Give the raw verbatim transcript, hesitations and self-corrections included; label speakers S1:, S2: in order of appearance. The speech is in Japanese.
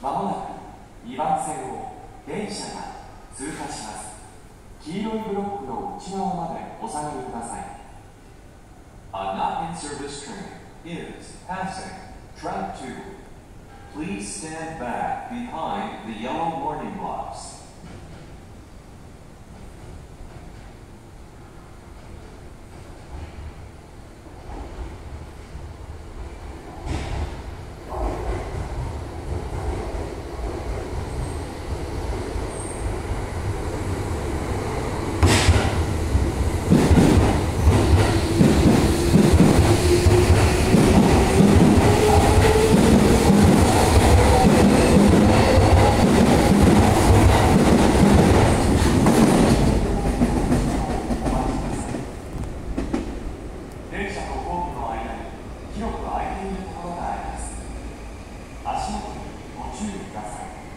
S1: まもなくにばん線を電車が通過します。黄色いブロックの内側までお下がりください。A not in service train is passing track two. Please stand back behind the yellow warning blocks. 電車とホームの間に広く空いているところがあります。足元にご注意ください。